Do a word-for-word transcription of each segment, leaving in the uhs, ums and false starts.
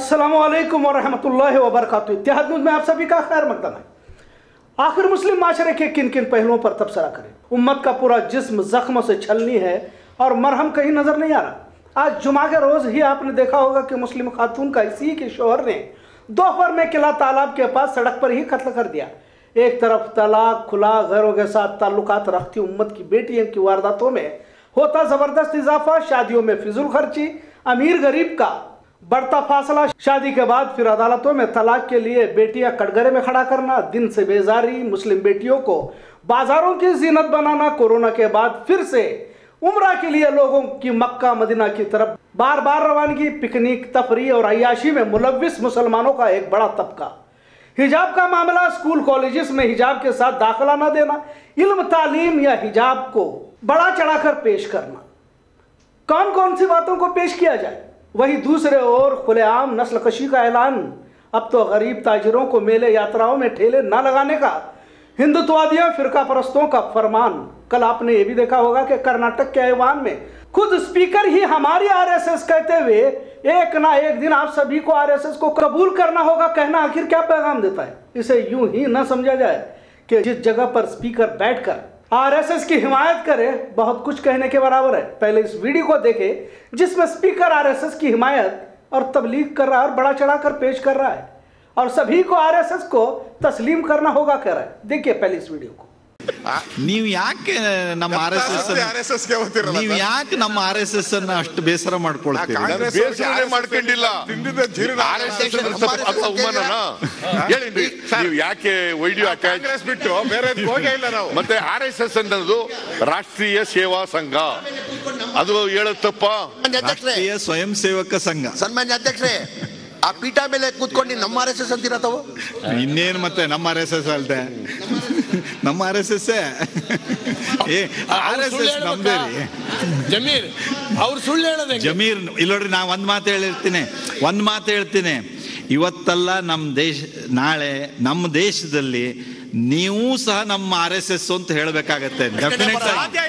अस्सलामु अलैकुम वरहमतुल्लाहि वबरकातुहू। इत्तेहाद न्यूज़ में आप सभी का खैर मकदम है। आखिर मुस्लिम माशरे के किन किन पहलुओं पर तबसरा करें। उम्मत का पूरा जिस्म जख्मों से छलनी है और मरहम कहीं नजर नहीं आ रहा। आज जुमा के रोज ही आपने देखा होगा कि मुस्लिम खातून का इसी के शोहर ने दोपहर में किला तालाब के पास सड़क पर ही कत्ल कर दिया। एक तरफ तलाक खुला गैरों के साथ ताल्लुकात रखती उम्मत की बेटियों की वारदातों में होता जबरदस्त इजाफा, शादियों में फिजूल खर्ची, अमीर गरीब का बढ़ता फासला, शादी के बाद फिर अदालतों में तलाक के लिए बेटियां कटघरे में खड़ा करना, दिन से बेजारी, मुस्लिम बेटियों को बाजारों की जीनत बनाना, कोरोना के बाद फिर से उम्रा के लिए लोगों की मक्का मदीना की तरफ बार बार रवानगी, पिकनिक, तफरी और अय्याशी में मुलव्विस मुसलमानों का एक बड़ा तबका, हिजाब का मामला, स्कूल कॉलेजेस में हिजाब के साथ दाखिला न देना, इल्म तालीम या हिजाब को बड़ा चढ़ाकर पेश करना, कौन कौन सी बातों को पेश किया जाए। वहीं दूसरे ओर खुलेआम नस्ल कशी का ऐलान, अब तो गरीब ताजिरों को मेले यात्राओं में ठेले न लगाने का हिंदुत्ववादियों फिरका परस्तों का फरमान। कल आपने ये भी देखा होगा कि कर्नाटक के ऐवान में खुद स्पीकर ही हमारी आरएसएस कहते हुए एक ना एक दिन आप सभी को आरएसएस को कबूल करना होगा कहना आखिर क्या पैगाम देता है। इसे यूं ही न समझा जाए कि जिस जगह पर स्पीकर बैठकर आरएसएस की हिमायत करे बहुत कुछ कहने के बराबर है। पहले इस वीडियो को देखें जिसमें स्पीकर आरएसएस की हिमायत और तबलीग कर रहा है और बड़ा चढ़ाकर पेश कर रहा है और सभी को आरएसएस को तस्लीम करना होगा कह रहा है। देखिए पहले इस वीडियो को। ನೀವು ಯಾಕೆ ನಮ್ಮ ಆರ್ಎಸ್ಎಸ್ ಆರ್ಎಸ್ಎಸ್ ಗೆ ಹೋಗ್ತಿರಲ್ಲ, ನೀವು ಯಾಕೆ ನಮ್ಮ ಆರ್ಎಸ್ಎಸ್ ಅನ್ನ ಅಷ್ಟು ಬೇಸರ ಮಾಡ್ಕೊಳ್ತೀರಿ? ಬೇಸರ ಮಾಡ್ಕೊಂಡಿಲ್ಲ, ತಿಂದಿದ್ದ ಜೀರ್ಣ ಆರ್ಎಸ್ಎಸ್ ಅವಮಾನನ ಹೇಳಿ ನೀವು ಯಾಕೆ ವೈಡಿಯೋ ಕಾಂಗ್ರೆಸ್ ಬಿಟ್ಟು ಬೇರೆ ಹೋಗೇ ಇಲ್ಲ ನಾವು. ಮತ್ತೆ ಆರ್ಎಸ್ಎಸ್ ಅನ್ನೋದು ರಾಷ್ಟ್ರೀಯ ಸೇವಾ ಸಂಘ, ಅದು ಹೇಳುತ್ತಪ್ಪ ರಾಷ್ಟ್ರೀಯ ಸ್ವಯಂ ಸೇವಕ ಸಂಘ. ಸನ್ಮಾನ್ಯ ಅಧ್ಯಕ್ಷರೇ, ಆ ಪೀಠ ಮೇಲೆ ಕೂತ್ಕೊಂಡು ನಮ್ಮ ಆರ್ ಎಸ್ ಎಸ್ ಅಂತಿರತ್ತವ ಇನ್ನೇನು ಮತ್ತೆ ನಮ್ಮ ಆರ್ ಎಸ್ ಎಸ್ ಅಲ್ದೆ ನಮ್ಮ R S S R S S ನಮ್ದೇರಿ. ಜಮೀರ್ ಅವ್ರು ಸುಳ್ಳು ಹೇಳೋದು ಜಮೀರ್ ಇಲ್ಲೋಡ್ರಿ, ನಾ ಒಂದ್ ಮಾತು ಹೇಳಿರ್ತೀನಿ ಒಂದ್ ಮಾತು ಹೇಳ್ತೀನಿ ಇವತ್ತಲ್ಲ ನಮ್ಮ ದೇಶ ನಾಳೆ ನಮ್ಮ ದೇಶದಲ್ಲಿ ನೀವು ಸಹ ನಮ್ಮ ಆರ್ ಎಸ್ ಎಸ್ ಅಂತ ಹೇಳ್ಬೇಕಾಗತ್ತೆ. ಡೆಫಿನೆಟ್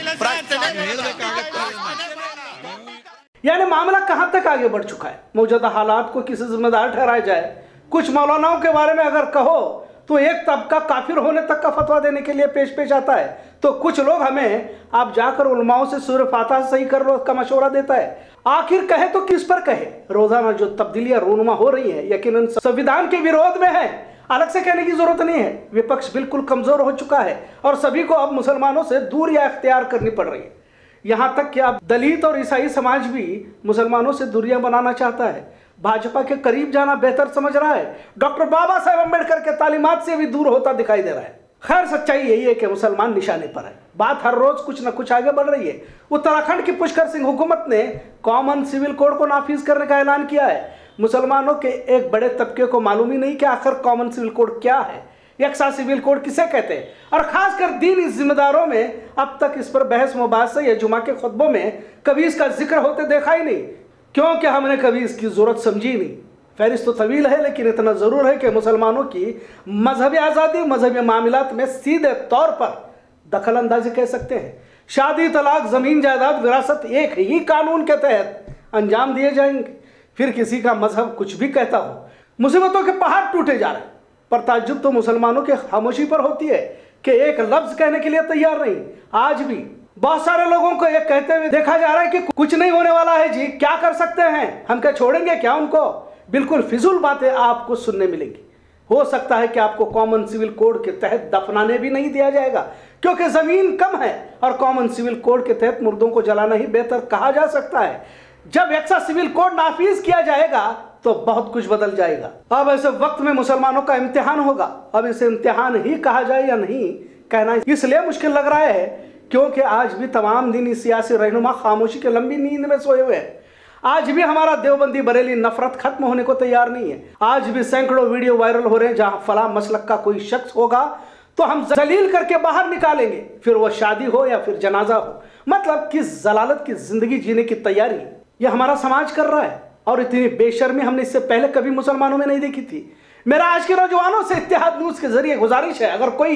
यानी मामला कहां तक आगे बढ़ चुका है। मौजूदा हालात को किसी जिम्मेदार ठहराया जाए। कुछ मौलानाओं के बारे में अगर कहो तो एक तबका काफिर होने तक का फतवा देने के लिए पेश पेश आता है, तो कुछ लोग हमें आप जाकर उलमाओं से सूरह फातिहा सही कर लो का मशवरा देता है। आखिर कहे तो किस पर कहे। रोजाना जो तब्दीलियां रूनुमा हो रही है यकीनन संविधान के विरोध में है, अलग से कहने की जरूरत नहीं है। विपक्ष बिल्कुल कमजोर हो चुका है और सभी को अब मुसलमानों से दूरियां अख्तियार करनी पड़ रही है। यहाँ तक कि अब दलित और ईसाई समाज भी मुसलमानों से दूरियां बनाना चाहता है, भाजपा के करीब जाना बेहतर समझ रहा है, डॉक्टर बाबा साहेब अम्बेडकर के तालीमात से भी दूर होता दिखाई दे रहा है। खैर सच्चाई यही है कि मुसलमान निशाने पर है। बात हर रोज कुछ न कुछ आगे बढ़ रही है। उत्तराखंड की पुष्कर सिंह हुकूमत ने कॉमन सिविल कोड को नाफिज करने का ऐलान किया है। मुसलमानों के एक बड़े तबके को मालूम ही नहीं कि आखिर कॉमन सिविल कोड क्या है, यकसा सिविल कोड किसे कहते हैं, और खासकर दीनी जिम्मेदारों में अब तक इस पर बहस मुबासा या जुमा के खुतबों में कभी इसका जिक्र होते देखा ही नहीं, क्योंकि हमने कभी इसकी जरूरत समझी नहीं। फहरिस्त तो तवील है, लेकिन इतना जरूर है कि मुसलमानों की मजहबी आज़ादी, मजहबी मामलात में सीधे तौर पर दखल अंदाजी कह सकते हैं। शादी, तलाक, जमीन जायदाद, विरासत एक ही कानून के तहत अंजाम दिए जाएंगे। फिर किसी का मजहब कुछ भी कहता हो, मुसीबतों के पहाड़ टूटे जा रहे। पर ताज्जुब तो मुसलमानों के खामोशी पर होती है कि एक लफ्ज कहने के लिए तैयार नहीं। आज भी बहुत सारे लोगों को ये कहते हुए देखा जा रहा है कि कुछ नहीं होने वाला है जी, क्या कर सकते हैं, हम क्या छोड़ेंगे क्या उनको। बिल्कुल फिजूल बातें आपको सुनने मिलेंगी। हो सकता है कि आपको कॉमन सिविल कोड के तहत दफनाने भी नहीं दिया जाएगा, क्योंकि जमीन कम है और कॉमन सिविल कोड के तहत मुर्दों को जलाना ही बेहतर कहा जा सकता है। जब यकसा सिविल कोड नाफिज किया जाएगा तो बहुत कुछ बदल जाएगा। अब ऐसे वक्त में मुसलमानों का इम्तिहान होगा। अब इसे इम्तिहान ही कहा जाए या नहीं कहना इसलिए मुश्किल लग रहा है क्योंकि आज भी तमाम दीनी सियासी रहनुमा खामोशी के लंबी नींद में सोए हुए हैं। आज भी हमारा देवबंदी बरेली नफरत खत्म होने को तैयार नहीं है। आज भी सैकड़ों वीडियो वायरल हो रहे हैं जहां फला मसलक का कोई शख्स होगा तो हम जलील करके बाहर निकालेंगे, फिर वो शादी हो या फिर जनाजा हो। मतलब किस जलालत की जिंदगी जीने की तैयारी यह हमारा समाज कर रहा है, और इतनी बेशर्मी हमने इससे पहले कभी मुसलमानों में नहीं देखी थी। मेरा आज के नौजवानों से इत्तेहाद न्यूज़ के जरिए गुजारिश है, अगर कोई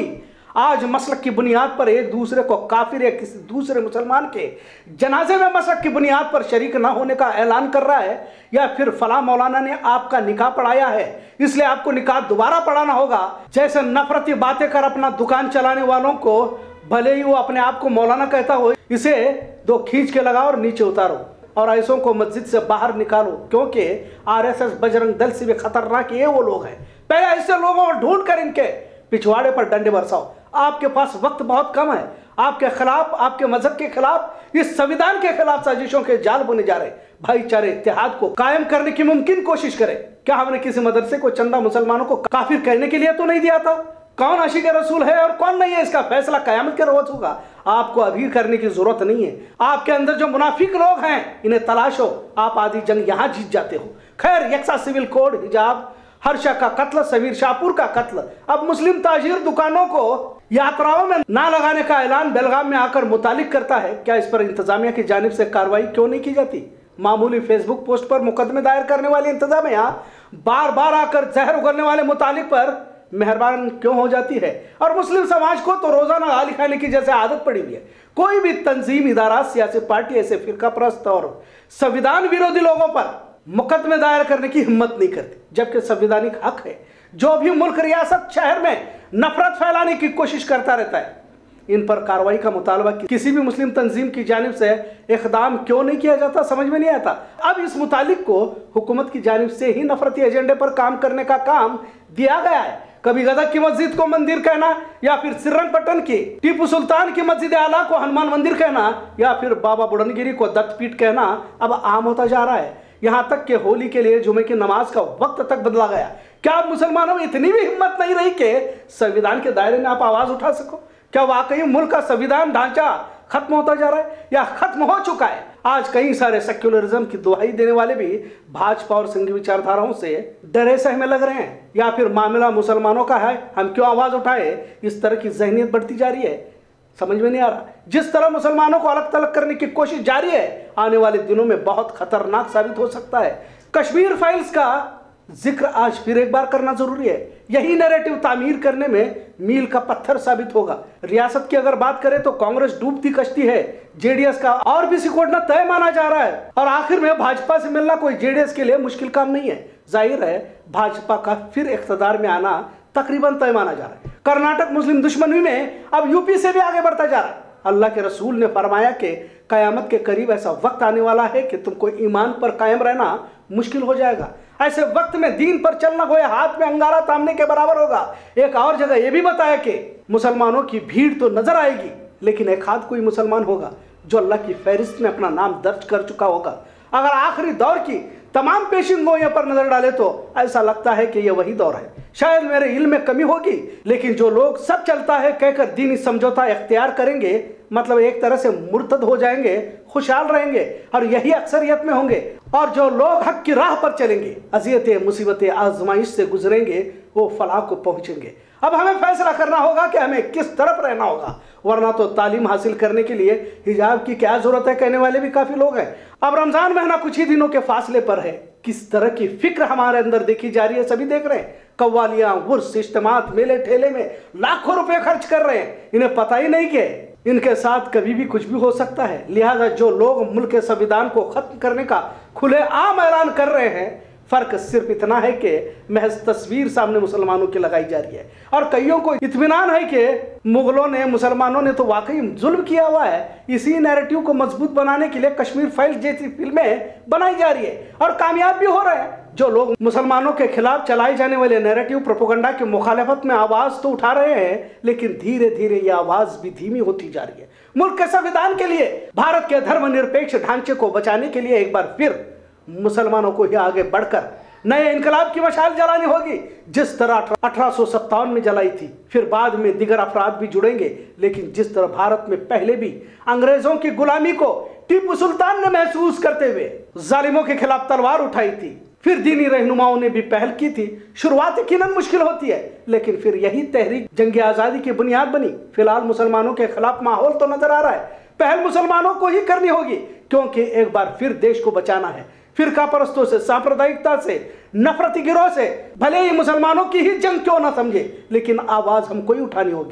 आज मसलक की बुनियाद पर एक दूसरे को काफिर या किसी दूसरे मुसलमान के जनाजे में मसलक की बुनियाद पर शरीक ना होने का ऐलान कर रहा है, या फिर फला मौलाना ने आपका निकाह पढ़ाया है इसलिए आपको निकाह दोबारा पढ़ाना होगा, जैसे नफरती बातें कर अपना दुकान चलाने वालों को भले ही वो अपने आप को मौलाना कहता हो, इसे दो खींच के लगाओ और नीचे उतारो और ऐसों को मस्जिद से बाहर निकालो, क्योंकि आरएसएस बजरंग दल से भी खतरनाक ये वो लोग हैं। पहले ऐसे लोगों को ढूंढ कर इनके पिछवाड़े पर डंडे बरसाओ। आपके पास वक्त बहुत कम है। आपके खिलाफ, आपके मजहब के खिलाफ, इस संविधान के खिलाफ साजिशों के जाल बुने जा रहे। भाईचारे इत्तेहाद को कायम करने की मुमकिन कोशिश करें। क्या हमने किसी मदरसे को चंदा मुसलमानों को काफिर कहने के लिए तो नहीं दिया था? कौन आशिक रसूल है और कौन नहीं है, इसका फैसला कयामत के रोज होगा। आपको अभी करने की जरूरत नहीं है। आपके अंदर जो मुनाफिक लोग हैं इन्हें तलाशो, आप आधी जंग यहां जीत जाते हो। खैर, यक्सा सिविल कोड, हिजाब, हर्षा का कत्ल, समीर शाहपुर का कत्ल, अब मुस्लिम ताजीर दुकानों को यात्राओं में ना लगाने का ऐलान बेलगाम में आकर मुतालिक करता है। क्या इस पर इंतजामिया की जानिब से कार्रवाई क्यों नहीं की जाती? मामूली फेसबुक पोस्ट पर मुकदमे दायर करने वाली इंतजामिया बार बार आकर जहर उगलने वाले मुतालिक पर मेहरबान क्यों हो जाती है? और मुस्लिम समाज को तो रोजाना गाली खाने की जैसे आदत पड़ी हुई है। कोई भी तंजीम, इदारा, सियासी पार्टी ऐसे फिरका परस्त और संविधान विरोधी लोगों पर मुकदमे दायर करने की हिम्मत नहीं करती, जबकि संवैधानिक हक है। जो भी मुल्क, रियासत, शहर में नफरत फैलाने की कोशिश करता रहता है, इन पर कार्रवाई का मुतालबा किसी भी मुस्लिम तंजीम की जानिब से इकदाम क्यों नहीं किया जाता, समझ में नहीं आता। अब इस मुतालिक को हुकूमत की जानिब से ही नफरती एजेंडे पर काम करने का काम दिया गया है। कभी गदक की मस्जिद को मंदिर कहना, या फिर सिर्रंगपट्टन की टीपू सुल्तान की मस्जिद आला को हनुमान मंदिर कहना, या फिर बाबा बुड़नगिरी को दत्तपीठ कहना अब आम होता जा रहा है। यहाँ तक कि होली के लिए जुमे की नमाज का वक्त तक बदला गया। क्या आप मुसलमानों में इतनी भी हिम्मत नहीं रही कि संविधान के दायरे में आप आवाज उठा सको? क्या वाकई मुल्क का संविधान ढांचा खत्म होता जा रहा है या खत्म हो चुका है? आज कई सारे सेक्युलरिज्म की दुहाई देने वाले भी भाजपा और संघी विचारधाराओं से डरे सहमे लग रहे हैं, या फिर मामला मुसलमानों का है, हम क्यों आवाज उठाए, इस तरह की जहनीत बढ़ती जा रही है। समझ में नहीं आ रहा। जिस तरह मुसलमानों को अलग तलग करने की कोशिश जारी है, आने वाले दिनों में बहुत खतरनाक साबित हो सकता है। कश्मीर फाइल्स का जिक्र आज फिर एक बार करना जरूरी है। यही नैरेटिव तामीर करने में मील का पत्थर साबित होगा। रियासत की अगर बात करें तो कांग्रेस डूबती कश्ती है, जेडीएस का और भी सिकोड़ना तय माना जा रहा है, और आखिर में भाजपा से मिलना कोई जेडीएस के लिए मुश्किल काम नहीं है। जाहिर है भाजपा का फिर इख्तिदार में आना तकरीबन तय माना जा रहा है। कर्नाटक मुस्लिम दुश्मनी में अब यूपी से भी आगे बढ़ता जा रहा है। अल्लाह के रसूल ने फरमाया कि कयामत के करीब ऐसा वक्त आने वाला है कि तुमको ईमान पर कायम रहना मुश्किल हो जाएगा। ऐसे वक्त में दीन पर चलना गोया हाथ में अंगारा तामने के बराबर होगा। एक और जगह यह भी बताया कि मुसलमानों की भीड़ तो नजर आएगी, लेकिन एक हाथ कोई मुसलमान होगा जो अल्लाह की फहरिस्त में अपना नाम दर्ज कर चुका होगा। अगर आखिरी दौर की तमाम पेशिन गोइयों पर नजर डाले तो ऐसा लगता है कि यह वही दौर है। शायद मेरे इल्म में कमी होगी, लेकिन जो लोग सब चलता है कहकर दीनी समझौता इख्तियार करेंगे, मतलब एक तरह से मुर्तद हो जाएंगे, खुशहाल रहेंगे और यही अक्सरियत में होंगे। और जो लोग हक की राह पर चलेंगे, अज़ियतें, मुसीबतें, आजमाइश से गुजरेंगे, वो फलाह को पहुंचेंगे। अब हमें फैसला करना होगा कि हमें किस तरफ रहना होगा, वरना तो तालीम हासिल करने के लिए हिजाब की क्या जरूरत है कहने वाले भी काफी लोग हैं। अब रमजान महीना कुछ ही दिनों के फासले पर है। किस तरह की फिक्र हमारे अंदर देखी जा रही है सभी देख रहे हैं। कव्वालियां, उर्स, इज्तिमात, मेले ठेले में लाखों रुपए खर्च कर रहे हैं। इन्हें पता ही नहीं कि इनके साथ कभी भी कुछ भी हो सकता है। लिहाजा जो लोग मुल्क के संविधान को खत्म करने का खुले आम ऐलान कर रहे हैं, फर्क सिर्फ इतना है कि महज तस्वीर सामने मुसलमानों की लगाई जा रही है और कईयों को इत्मीनान है कि मुगलों ने, मुसलमानों ने तो वाकई जुल्म किया हुआ है। इसी नैरेटिव को मजबूत बनाने के लिए कश्मीर फाइल्स जैसी फिल्में बनाई जा रही है और कामयाब भी हो रहे हैं। जो लोग मुसलमानों के खिलाफ चलाए जाने वाले नैरेटिव, प्रोपेगेंडा की मुखालफत में आवाज तो उठा रहे हैं, लेकिन धीरे धीरे यह आवाज भी धीमी होती जा रही है। मुल्क के संविधान के लिए, भारत के धर्मनिरपेक्ष ढांचे को बचाने के लिए एक बार फिर मुसलमानों को ही आगे बढ़कर नए इनकलाब की मशाल जलानी होगी, जिस तरह अठारह सौ सत्तावन में जलाई थी। फिर बाद में दिगर अफराद भी जुड़ेंगे, लेकिन जिस तरह भारत में पहले भी अंग्रेजों की गुलामी को टीपू सुल्तान ने महसूस करते हुए जालिमों के खिलाफ तलवार उठाई थी, फिर दीनी रहनुमाओं ने भी पहल की थी। शुरुआत यकीनन मुश्किल होती है, लेकिन फिर यही तहरीक जंग आजादी की बुनियाद बनी। फिलहाल मुसलमानों के खिलाफ माहौल तो नजर आ रहा है। पहल मुसलमानों को ही करनी होगी, क्योंकि एक बार फिर देश को बचाना है। फिरका परस्तों से, सांप्रदायिकता से, नफरती गिरोह से भले ही मुसलमानों की ही जंग क्यों ना समझे, लेकिन आवाज हमको ही उठानी होगी।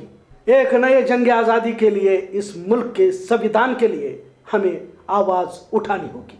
एक नए जंग आज़ादी के लिए, इस मुल्क के संविधान के लिए हमें आवाज उठानी होगी।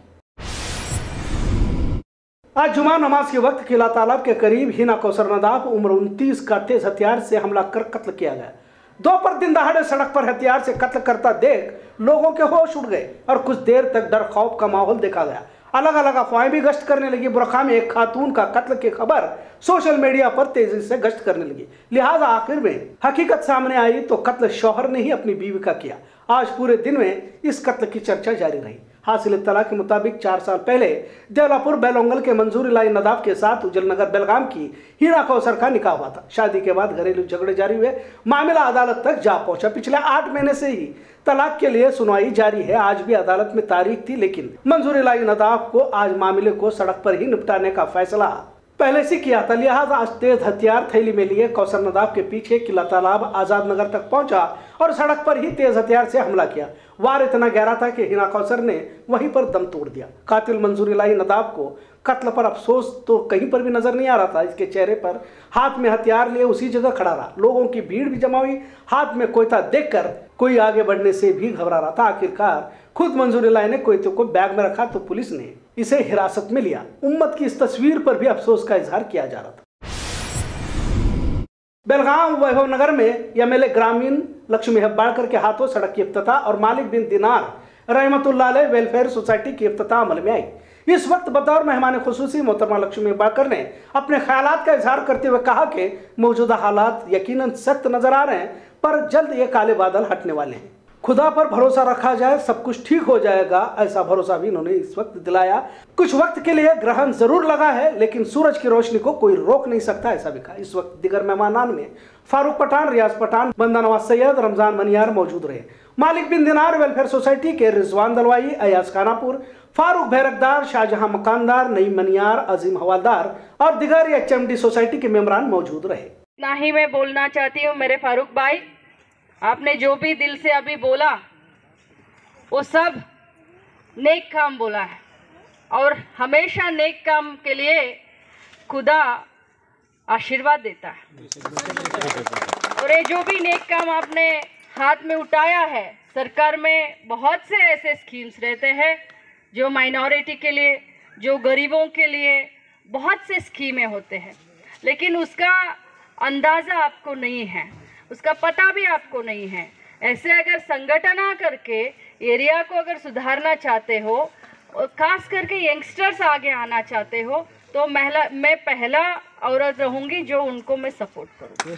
आज जुमा नमाज के वक्त किला तालाब के करीब हिना कौसर नदाफ उम्र उनतीस का तेज हथियार से हमला कर कत्ल किया गया। दोपहर दिन दहाड़े सड़क पर हथियार से कत्ल करता देख लोगों के होश उड़ गए और कुछ देर तक डर खौफ का माहौल देखा गया। अलग अलग अफवाहें भी गश्त करने लगी। बुरखा में एक खातून का कत्ल की खबर सोशल मीडिया पर तेजी से गश्त करने लगी। लिहाजा आखिर में हकीकत सामने आई तो कत्ल शौहर ने ही अपनी बीवी का किया। आज पूरे दिन में इस कत्ल की चर्चा जारी रही। हासिल इत्तला के मुताबिक चार साल पहले देवलापुर बेलोंगल के मंजूर इलाई नदाफ के साथ उजल नगर बेलगाम की हिना कौसर का निकाह हुआ था। शादी के बाद घरेलू झगड़े जारी हुए, मामला अदालत तक जा पहुंचा। पिछले आठ महीने से ही तलाक के लिए सुनवाई जारी है। आज भी अदालत में तारीख थी, लेकिन मंजूर इलाई नदाफ को आज मामले को सड़क पर ही निपटाने का फैसला पहले से किया था। लिहाजा आज तेज हथियार थैली में लिए कौसर नदाफ के पीछे किला तालाब आजाद नगर तक पहुंचा और सड़क पर ही तेज हथियार से हमला किया। वार इतना गहरा था कि हिना कौसर ने वहीं पर दम तोड़ दिया। कातिल मंजूर इलाई नदाफ को कत्ल पर अफसोस तो कहीं पर भी नजर नहीं आ रहा था। इसके चेहरे पर हाथ में हथियार लिए उसी जगह खड़ा रहा। लोगों की भीड़ भी जमा हुई। हाथ में कोयता देखकर कोई आगे बढ़ने से भी घबरा रहा था। आखिरकार खुद मंजूर इलाई ने कोयते को बैग में रखा तो पुलिस ने इसे हिरासत में लिया। उम्मत की इस तस्वीर पर भी अफसोस का इजहार किया जा रहा था। बेलगाम वैभव नगर में एमएलए ग्रामीण लक्ष्मी हेब्बाड़कर के हाथों सड़क की इफ्तिताह और मालिक बिन दिनार रहमतुल्लाह अलैह वेलफेयर सोसाइटी की इफ्तिताह अमल में आई। इस वक्त बतौर मेहमान खुसूसी मोहतरमा लक्ष्मी हेब्बाड़कर ने अपने ख्यालात का इजहार करते हुए कहा कि मौजूदा हालात यकीनन सख्त नजर आ रहे हैं, पर जल्द ये काले बादल हटने वाले हैं। खुदा पर भरोसा रखा जाए, सब कुछ ठीक हो जाएगा, ऐसा भरोसा भी इन्होंने इस वक्त दिलाया। कुछ वक्त के लिए ग्रहण जरूर लगा है, लेकिन सूरज की रोशनी को कोई रोक नहीं सकता, ऐसा भी कहा। इस वक्त दिगर मेहमानान में फारूक पठान, रियाज पठान, बंदा नवाज सैयद, रमजान मनियार मौजूद रहे। मालिक बिन दिनार वेलफेयर सोसाइटी के रिजवान दलवाई, अयाज खानापुर, फारूक भैरकदार, शाहजहां मकानदार, नईम मनियार, अजीम हवालदार और दिगर एच एम डी सोसाइटी के मेंबरान मौजूद रहे। ना ही मैं बोलना चाहती हूँ मेरे फारूक भाई, आपने जो भी दिल से अभी बोला वो सब नेक काम बोला है और हमेशा नेक काम के लिए खुदा आशीर्वाद देता है। और ये जो भी नेक काम आपने हाथ में उठाया है, सरकार में बहुत से ऐसे स्कीम्स रहते हैं जो माइनॉरिटी के लिए, जो गरीबों के लिए बहुत से स्कीमें होते हैं, लेकिन उसका अंदाज़ा आपको नहीं है, उसका पता भी आपको नहीं है। ऐसे अगर संगठन करके एरिया को अगर सुधारना चाहते हो, खास करके यंगस्टर्स आगे आना चाहते हो, तो महिला मैं पहला औरत रहूंगी जो उनको मैं सपोर्ट करूँ।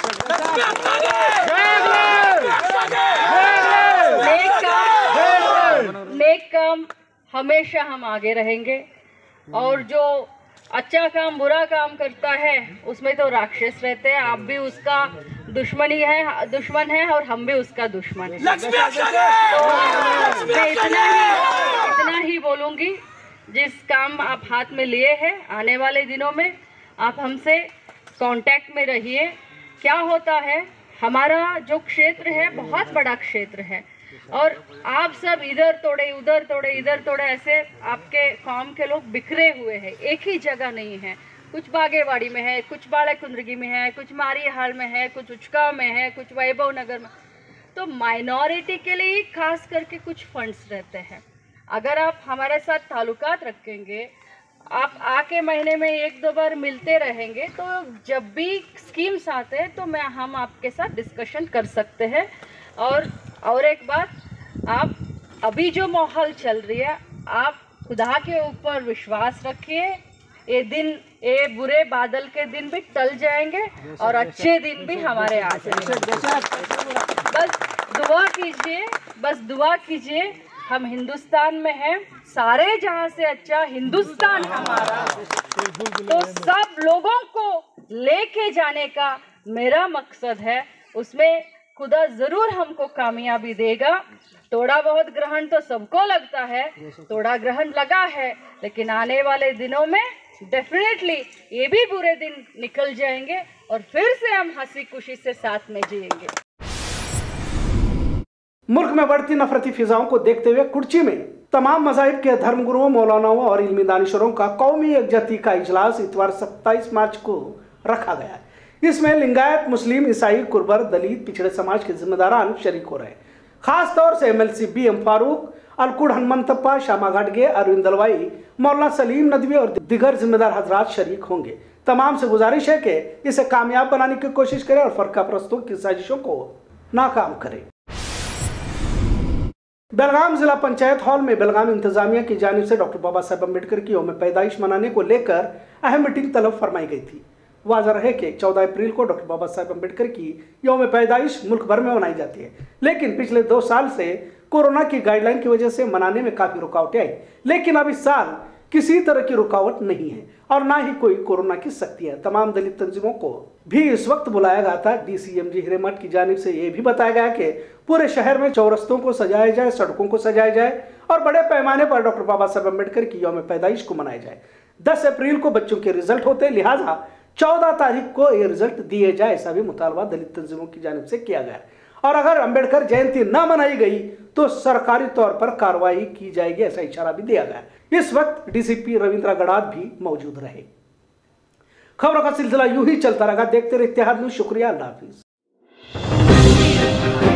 नेक काम, नेक काम हमेशा हम आगे रहेंगे, और जो अच्छा काम बुरा काम करता है उसमें तो राक्षस रहते हैं। आप भी उसका दुश्मन ही है, दुश्मन है, और हम भी उसका दुश्मन है। तो मैं इतना ही इतना ही बोलूँगी, जिस काम आप हाथ में लिए हैं, आने वाले दिनों में आप हमसे कांटेक्ट में रहिए। क्या होता है, हमारा जो क्षेत्र है बहुत बड़ा क्षेत्र है, और आप सब इधर तोड़े उधर तोड़े इधर तोड़े ऐसे आपके कौम के लोग बिखरे हुए हैं, एक ही जगह नहीं है। कुछ बागेवाड़ी में है, कुछ बाड़ा कुंदरगी में है, कुछ मारीहाल में है, कुछ उचका में है, कुछ वैभव नगर में। तो माइनॉरिटी के लिए खास करके कुछ फंड्स रहते हैं। अगर आप हमारे साथ ताल्लुकात रखेंगे, आप आके महीने में एक दो बार मिलते रहेंगे, तो जब भी स्कीम्स आते हैं तो मैं हम आपके साथ डिस्कशन कर सकते हैं। और और एक बात, आप अभी जो माहौल चल रही है, आप खुदा के ऊपर विश्वास रखिए। ये दिन, ये बुरे बादल के दिन भी टल जाएंगे और अच्छे दिन भी हमारे आ जाएंगे। बस दुआ कीजिए, बस दुआ कीजिए। हम हिंदुस्तान में हैं, सारे जहां से अच्छा हिंदुस्तान हमारा, तो सब लोगों को लेके जाने का मेरा मकसद है। उसमें खुदा ज़रूर हमको कामयाबी देगा। थोड़ा बहुत ग्रहण तो सबको लगता है, थोड़ा ग्रहण लगा है, लेकिन आने वाले दिनों में डेफिनेटली ये भी बुरे दिन निकल जाएंगे और फिर से हम हंसी खुशी से साथ में जिएंगे। मुल्क में बढ़ती नफरती फिजाओं को देखते हुए कुर्ची में तमाम मज़ाहिब के धर्मगुरुओं, मौलानाओं और इल्मी दानिशरों का कौमी यकजहती का इजलास इतवार सत्ताईस मार्च को रखा गया है। इसमें लिंगायत, मुस्लिम, ईसाई, कुर्बर, दलित, पिछड़े समाज के जिम्मेदारान शरीक हो रहे। खास तौर से MLC B M Farooq, Alkud Hanumanthappa, Shyama घाटगे, अरविंद दलवाई, मौलाना सलीम नदवी और दिगर जिम्मेदार हजरात शरीक होंगे। तमाम से गुजारिश है कि इसे कामयाब बनाने की कोशिश करें और फरका परस्तों की साजिशों को नाकाम करें। बेलगाम जिला पंचायत हॉल में बेलगाम इंतजामिया की जानिब से डॉक्टर बाबा साहेब अम्बेडकर की यौम पैदाइश मनाने को लेकर अहम मीटिंग तलब फरमाई गई थी। वाज़ह रहे कि चौदह अप्रैल को डॉक्टर बाबा साहेब अम्बेडकर की यौम पैदाइश मुल्क भर में मनाई जाती है, लेकिन पिछले दो साल से कोरोना की गाइडलाइन की वजह से मनाने में काफी रुकावटें आई। लेकिन अब इस साल किसी तरह की रुकावट नहीं है और ना ही कोई कोरोना की सख्ती है। तमाम दलित तंजीमों को भी इस वक्त बुलाया गया था। डीसीएमजी हिरेमठ की जानिब से यह भी बताया गया कि पूरे शहर में चौरस्तों को सजाया जाए, सड़कों को सजाया जाए और बड़े पैमाने पर डॉक्टर बाबा साहेब अम्बेडकर की यौम पैदाइश को मनाया जाए। दस अप्रैल को बच्चों के रिजल्ट होते, लिहाजा चौदह तारीख को ये रिजल्ट दिए जाए, ऐसा भी मुतालबा दलित तंजीमों की जानिब से किया गया। और अगर अम्बेडकर जयंती न मनाई गई तो सरकारी तौर पर कार्रवाई की जाएगी, ऐसा इशारा भी दिया गया। इस वक्त डीसीपी रविंद्र गड़ाद भी मौजूद रहे। खबरों का सिलसिला यूं ही चलता रहा। देखते रहे इत्तेहाद न्यूज़। शुक्रिया, अल्लाह हाफिज।